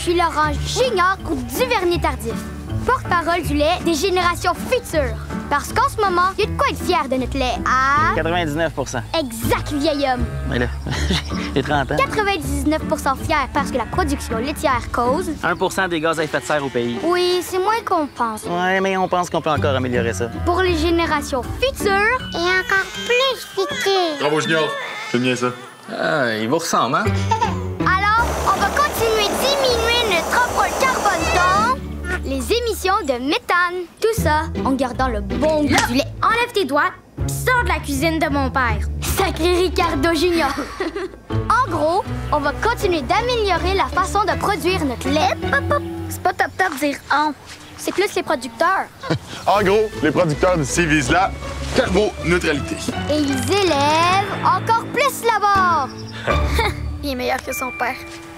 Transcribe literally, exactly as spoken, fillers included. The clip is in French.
Je suis Laurent Junior du Vernier Tardif, porte-parole du lait des générations futures. Parce qu'en ce moment, il y a de quoi être fier de notre lait à... quatre-vingt-dix-neuf pour cent. Exact, vieil homme. Mais là, j'ai trente ans. quatre-vingt-dix-neuf pour cent fier parce que la production laitière cause... un pour cent des gaz à effet de serre au pays. Oui, c'est moins qu'on pense. Ouais, mais on pense qu'on peut encore améliorer ça. Pour les générations futures... Et encore plus futures. Bravo, Junior. J'aime bien ça. Ah, il vous ressemble, hein? Alors, on va continuer à diminuer notre empreinte carbone dans les émissions de méthane. Tout ça en gardant le bon goût du lait. Enlève tes doigts, pis sors de la cuisine de mon père. Sacré Ricardo Junior. En gros, on va continuer d'améliorer la façon de produire notre lait. C'est pas top top dire on. C'est plus les producteurs. En gros, les producteurs d'ici visent la carboneutralité. Et ils élèvent encore plus la barre. Il est meilleur que son père.